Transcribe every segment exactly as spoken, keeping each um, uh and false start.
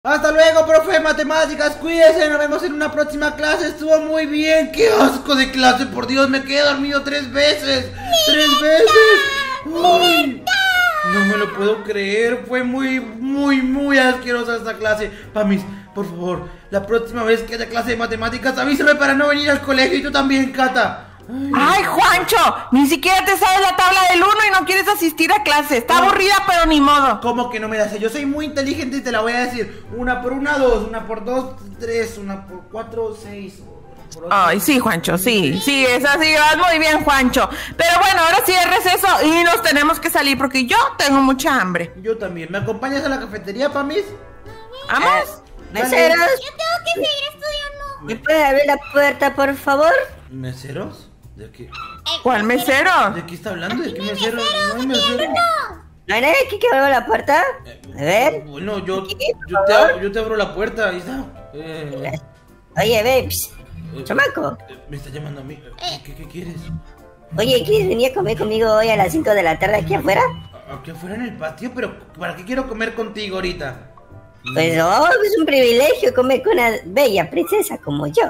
Hasta luego, profe de matemáticas, cuídese, nos vemos en una próxima clase, estuvo muy bien. ¡Qué asco de clase, por Dios! Me quedé dormido tres veces. ¡Tres veces! ¡Ay! No me lo puedo creer, fue muy, muy, muy asquerosa esta clase. Pamis, por favor, la próxima vez que haya clase de matemáticas, avísame para no venir al colegio, y tú también, Cata. Ay. ¡Ay, Juancho! Ni siquiera te sabes la tabla del uno y no quieres asistir a clase. Está no. aburrida, pero ni modo. ¿Cómo que no me la sé? Yo soy muy inteligente y te la voy a decir. Una por una, dos, una por dos, tres, una por cuatro, seis. Ay, sí, Juancho, sí, sí, es así, vas muy bien, Juancho. Pero bueno, ahora sí es receso y nos tenemos que salir porque yo tengo mucha hambre. Yo también. ¿Me acompañas a la cafetería, Pamis? ¿Vamos? Eh, meseros. Yo tengo que seguir estudiando. ¿Me puede abrir la puerta, por favor? ¿Meseros? ¿De qué? ¿Cuál mesero? ¿De qué está hablando? ¿De qué no mesero? mesero? No hay mesero. ¿No hay nadie aquí que abra la puerta? A ver. Bueno, yo, yo, te, yo te abro la puerta, ahí está. Eh, Oye, babes. Chamaco. Me está llamando a mí. ¿Qué, qué, qué quieres? Oye, ¿quieres venir a comer conmigo hoy a las cinco de la tarde aquí afuera? ¿Aquí afuera en el patio? ¿Pero para qué quiero comer contigo ahorita? Pues oh, es un privilegio comer con una bella princesa como yo.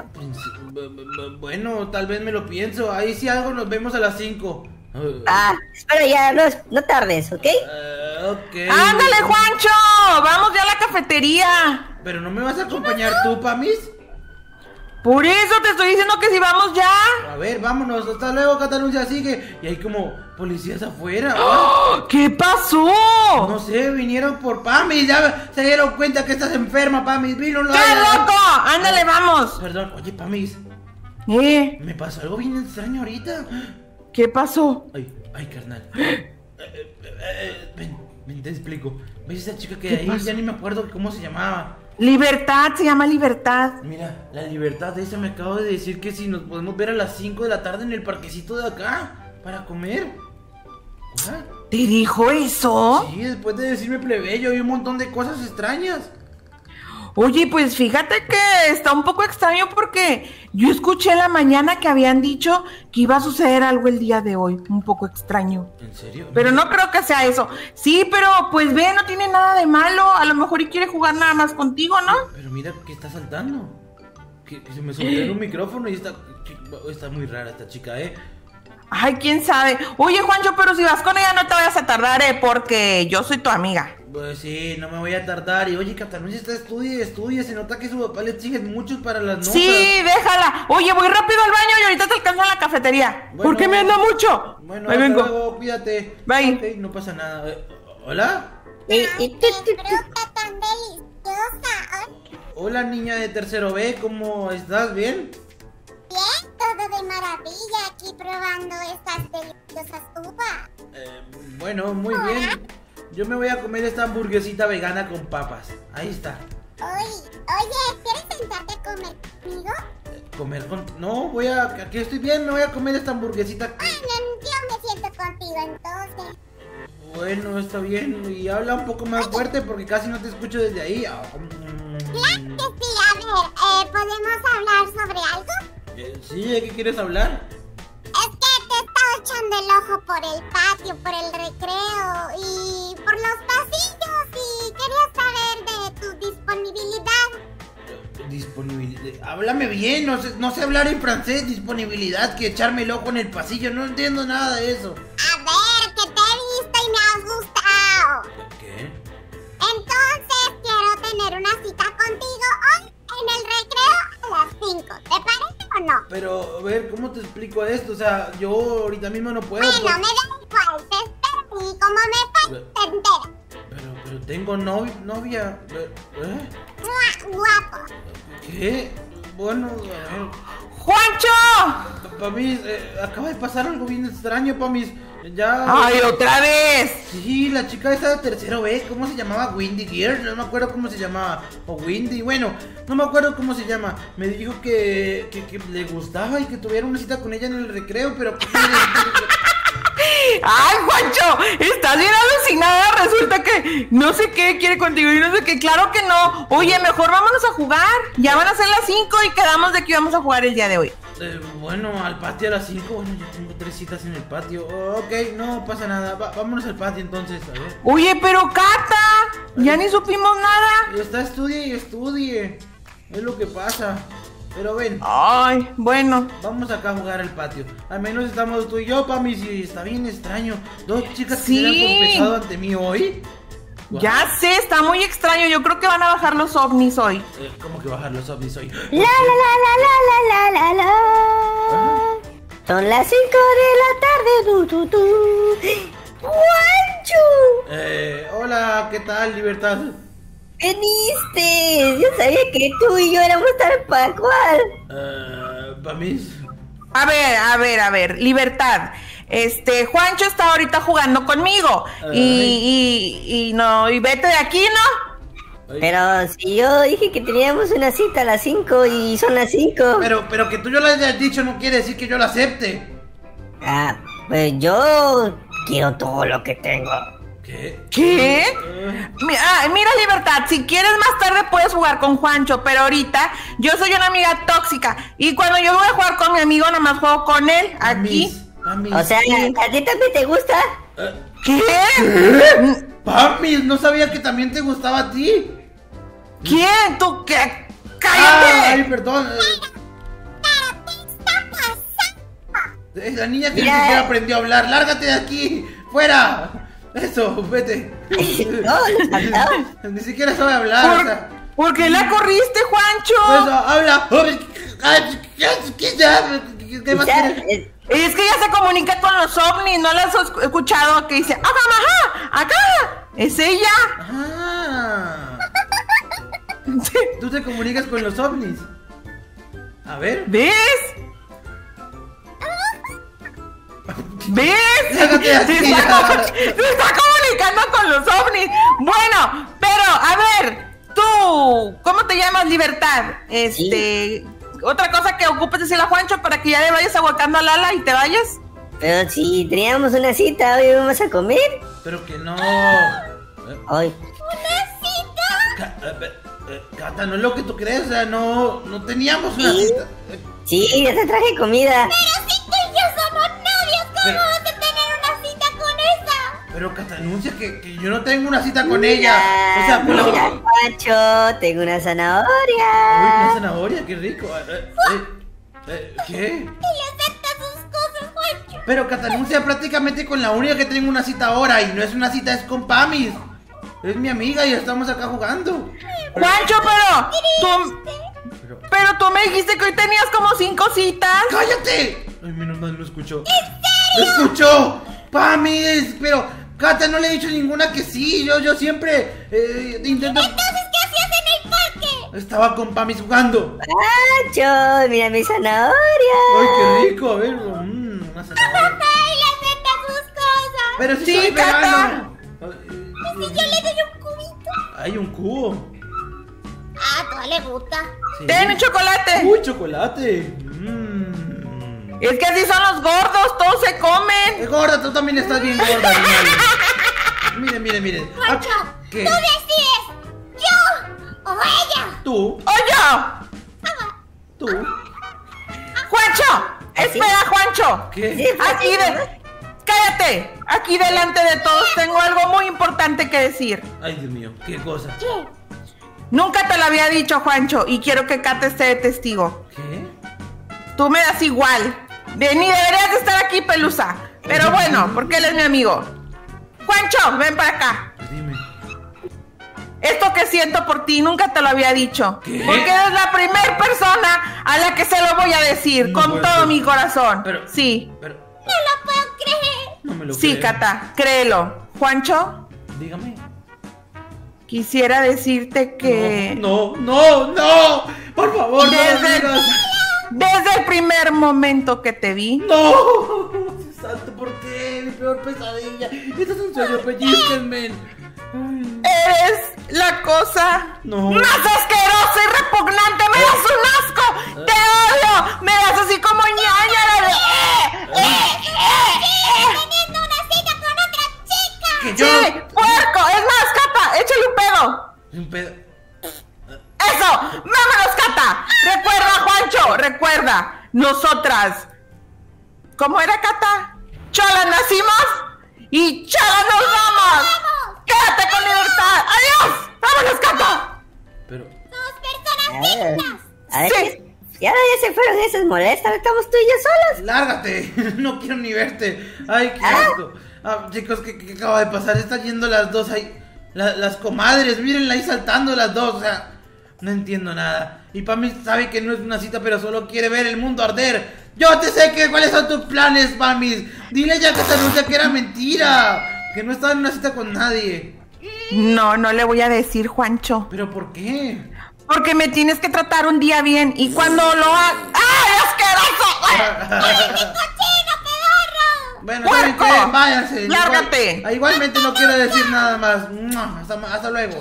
Bueno, tal vez me lo pienso. Ahí si algo nos vemos a las cinco. Ah, espera ya, no, no tardes, ¿ok? Uh, ok. ¡Ándale, Juancho! ¡Vamos ya a la cafetería! ¿Pero no me vas a acompañar tú, Pamis? Por eso te estoy diciendo que si vamos ya. A ver, vámonos, hasta luego, Cataluña, sigue. Y hay como policías afuera. ¡Oh! ¿Qué pasó? No sé, vinieron por Pamis, ya se dieron cuenta que estás enferma, Pamis. Vino la... ¡Qué loco! ¡Ándale, vamos! Perdón, oye, Pamis. ¿Eh? Me pasó algo bien extraño ahorita. ¿Qué pasó? Ay, ay, carnal. eh, eh, eh, ven, ven, te explico. ¿Ves esa chica que hay ahí? Pasó? Ya ni me acuerdo cómo se llamaba. Libertad, se llama Libertad. Mira, la Libertad de esa me acabo de decir que si nos podemos ver a las cinco de la tarde en el parquecito de acá para comer. ¿Ah? ¿Te dijo eso? Sí, después de decirme plebeyo y un montón de cosas extrañas. Oye, pues fíjate que está un poco extraño porque yo escuché en la mañana que habían dicho que iba a suceder algo el día de hoy, un poco extraño. ¿En serio? Pero no creo que sea eso. Sí, pero pues ve, no tiene nada de malo. A lo mejor y quiere jugar nada más contigo, ¿no? Pero, pero mira que está saltando. Que, que se me soltó un micrófono y está, está muy rara esta chica, ¿eh? Ay, quién sabe. Oye, Juancho, pero si vas con ella no te vayas a tardar, ¿eh? Porque yo soy tu amiga. Pues sí, no me voy a tardar. Y oye, Cataluña está estudia y estudia. Se nota que su papá le exige mucho para las notas. Sí, déjala. Oye, voy rápido al baño y ahorita te alcanzo en la cafetería. Bueno, ¿por qué me anda mucho? Bueno, ahí vengo. Luego, cuídate. Bye. Ok, no pasa nada. Eh, ¿Hola? Y, y tú, tú, tú. Fruta tan deliciosa. Hola, niña de tercero B. ¿Cómo estás? ¿Bien? Bien, todo de maravilla aquí probando estas deliciosas uvas. Eh, bueno, muy bien. Yo me voy a comer esta hamburguesita vegana con papas. Ahí está. Oye, oye, ¿quieres sentarte a comer conmigo? Eh, ¿Comer con...? No, voy a... Aquí estoy bien, me voy a comer esta hamburguesita. Bueno, yo me siento contigo entonces. Bueno, está bien. Y habla un poco más fuerte porque casi no te escucho desde ahí. Claro que sí, a ver, eh, ¿podemos hablar sobre algo? Eh, ¿Sí? ¿De qué quieres hablar? Es que te he estado echando el ojo por el patio, por el recreo y por los pasillos y quería saber de tu disponibilidad. Disponibilidad. Háblame bien, no sé, no sé hablar en francés. Disponibilidad, que echarme el ojo en el pasillo. No entiendo nada de eso. A ver, que te he visto y me has gustado. ¿Qué? Entonces quiero tener una cita contigo hoy en el recreo a las cinco. ¿Te parece o no? Pero, a ver, ¿cómo te explico esto? O sea, yo ahorita mismo no puedo. Bueno, por... me da igual, te espero y como me falta, te enteras. Pero, pero tengo novia, novia. ¿Eh? ¡Mua! Guapo. ¿Qué? Bueno, a ver. ¡Juancho! Pamis, eh, acaba de pasar algo bien extraño, Pamis. Ya. ¡Ay, otra vez! Sí, la chica esa de tercero B, ¿cómo se llamaba? Windy Girl, no me acuerdo cómo se llamaba. O Windy, bueno, no me acuerdo cómo se llama. Me dijo que, que, que le gustaba y que tuviera una cita con ella en el recreo, pero... ¡Ay, Juancho! Estás bien alucinada. Resulta que no sé qué quiere contigo y no sé qué. Claro que no. Oye, mejor vámonos a jugar. Ya van a ser las cinco y quedamos de que íbamos a jugar el día de hoy. Eh, bueno, al patio a las cinco. Bueno, ya tengo tres citas en el patio. Oh, ok, no pasa nada. Va, vámonos al patio entonces, a ver. Oye, pero Cata, ya ni supimos nada. Está estudie y estudie. Es lo que pasa. Pero ven. Ay, bueno. Vamos acá a jugar al patio. Al menos estamos tú y yo, Pami. Si está bien extraño. Dos chicas Sí. que se han confesado ante mí hoy. Wow. Ya sé, está muy extraño. Yo creo que van a bajar los ovnis hoy. Eh, ¿Cómo que bajar los ovnis hoy? La la la la la la la la. Ajá. Son las cinco de la tarde. Tu, tu, tu. ¡Juancho! Eh, hola, ¿qué tal, Libertad? ¡Veniste! Yo sabía que tú y yo éramos tal para cual. Eh, Pamis. A ver, a ver, a ver, Libertad. Este, Juancho está ahorita jugando conmigo. Y, y, y no, y vete de aquí, ¿no? Ay. Pero si yo dije que teníamos una cita a las cinco y son las cinco. Pero, pero que tú yo lo hayas dicho no quiere decir que yo lo acepte. Ah, pues yo quiero todo lo que tengo. ¿Qué? ¿Qué? Eh, Mi- ah, mira, Libertad, si quieres más tarde puedes jugar con Juancho, pero ahorita yo soy una amiga tóxica y cuando yo voy a jugar con mi amigo nada más juego con él, aquí. Pamis, Pamis. O sea, ¿a ti también te gusta? Eh, ¿Qué? ¿Qué? Pamis, no sabía que también te gustaba a ti. ¿Quién? ¿Tú qué? Ay, ¡Cállate! perdón. eh, ¿Pero qué está pasando? Es la niña que ni Mira. siquiera aprendió a hablar. ¡Lárgate de aquí! ¡Fuera! Eso, vete. No, no. Ni siquiera sabe hablar. o ¿Por, sea, ¿por qué la corriste, Juancho? pues, habla. Ay, ¿Qué, qué, ya? ¿Qué- qué O más sea, quieres? eh, Es que ella se comunica con los ovnis, ¿no la has esc- escuchado? Que dice, ¡acá, ajá! ¡Acá! ¡Es ella! Ah, tú te comunicas con los ovnis. A ver. ¿Ves? ¿Ves? Sácate de aquí, Se está, ya. comu- se está comunicando con los ovnis. Bueno, pero a ver, tú, ¿cómo te llamas, Libertad? Este, otra cosa que ocupes decirle a Juancho para que ya le vayas aguacando a Lala y te vayas. pero si teníamos una cita, hoy vamos a comer. Pero que no. Eh, Hoy. Ca- eh, eh, Cata, no es lo que tú crees. O sea, no, no teníamos una Sí. cita. Eh, Sí, ya te traje comida. Pero si tú y yo somos novios, ¿cómo Pero- vas a tener una cita con esa? Pero Cata anuncia que, que yo no tengo una cita con ella. O sea, Mira, pero. mira, Juancho, tengo una Uy, zanahoria. una zanahoria, qué rico. Eh, eh, eh, eh, ¿Qué? Y le acepta sus cosas, Juancho. Pero Catanuncia prácticamente con la única que tengo una cita ahora. Y no es una cita, es con Pamis. Es mi amiga y estamos acá jugando. Juancho, pero tú, Pero- pero tú me dijiste que hoy tenías como cinco citas. ¡Cállate! Ay, menos mal lo escuchó. ¡Lo escuchó! ¡Pamis! Pero Cata no le he dicho ninguna que sí. Yo, yo siempre eh, intento. Entonces, ¿qué hacías en el parque? Estaba con Pamis jugando. Juancho, mira mi zanahoria. ¡Ay, qué rico! A ver, mmm, una zanahoria. Ay, le acepta sus cosas. Pero si Sí, soy Cata. vegano. Si yo le doy un cubito. Hay un cubo. Ah, a todas le gusta. Sí. Ten un chocolate. ¡Uy, chocolate! Mmm. Es que así son los gordos, todos se comen. Eh, gorda, tú también estás bien gorda, animal. Miren, miren, miren. Ah, Juancho, ¿qué? tú decides. ¿Yo o ella? Tú, Oye, tú. Juancho, espera, Juancho. ¿Qué? Sí. Aquí de... Cállate. Aquí delante de todos tengo algo muy importante que decir. Ay, Dios mío, qué cosa. ¿Qué? Nunca te lo había dicho, Juancho, y quiero que Cata esté de testigo. ¿Qué? Tú me das igual. De, ni deberías de estar aquí, Pelusa. Pero bueno, porque él es mi amigo. Juancho, ven para acá. Dime. Esto que siento por ti nunca te lo había dicho. ¿Qué? Porque eres la primer persona a la que se lo voy a decir No con puede todo ser. mi corazón. Pero- Sí, Pero, No lo puedo creer. no me lo sí, creo. Cata, créelo. Juancho, Dígame. quisiera decirte que No, no, no. Por favor, no lo Desde- digas. desde el primer momento que te vi, No. Santo, ¿por qué? Mi peor pesadilla. Esto es un sueño, pellizquenme. Ay, eres la cosa No. más asquerosa y repugnante. ¡Me das un asco! ¡Te odio! ¡Me das así como ñaña! de- ¡Eh, eh, eh, eh! Teniendo una cita con otra chica. que yo. ¡Sí! ¡Puerco! Es más, Cata, échale un pedo. Un pedo. ¡Eso! ¡Vámonos, Cata! Recuerda, Juancho, recuerda. nosotras, ¿cómo era, Cata? Cholas nacimos y cholas nos vamos. Quédate con libertad. Adiós. Vámonos, Cata. Pero... Somos personas dignas. A ver, Sí. y ahora ya se fueron esas molestas, estamos tú y yo solos. Lárgate, no quiero ni verte. Ay, qué Ah. asco. Ah, chicos, ¿qué, qué acaba de pasar? Están yendo las dos ahí. La- las comadres, mírenla ahí saltando las dos. O sea, no entiendo nada. Y Pami sabe que no es una cita, pero solo quiere ver el mundo arder. Yo te sé que cuáles son tus planes, Pami. Dile ya que te anuncia que era mentira. Que no estaba en una cita con nadie. No, no le voy a decir, Juancho. ¿Pero por qué? Porque me tienes que tratar un día bien. Y cuando lo hagas... ¡Ay, asqueroso! Bueno, ¿saben ¡Puerco! qué? Váyanse. ¡Lárgate! Igual- igualmente no quiero decir nada más. ¡Mua! Hasta, hasta luego.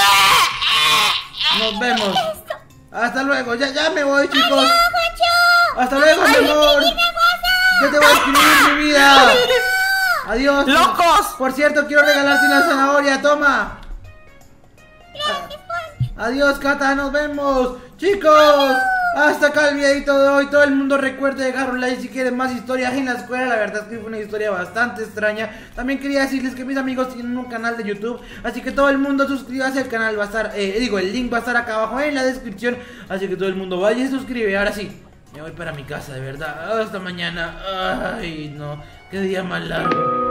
Nos vemos. Hasta luego. Ya, ya me voy, chicos. Hasta luego, mi amor. Yo te voy a escribir, mi vida. Adiós. ¡Locos! Por cierto, quiero regalarte una zanahoria. Toma. Adiós, Cata. Nos vemos. Chicos. Hasta acá el videito de hoy. Todo el mundo recuerde dejar un like si quieren más historias en la escuela. La verdad es que fue una historia bastante extraña. También quería decirles que mis amigos tienen un canal de YouTube, así que todo el mundo suscríbase al canal. Va a estar, eh, digo, el link va a estar acá abajo en la descripción. Así que todo el mundo vaya y se suscribe. Ahora sí, me voy para mi casa, de verdad. Hasta mañana. Ay, no, qué día más largo.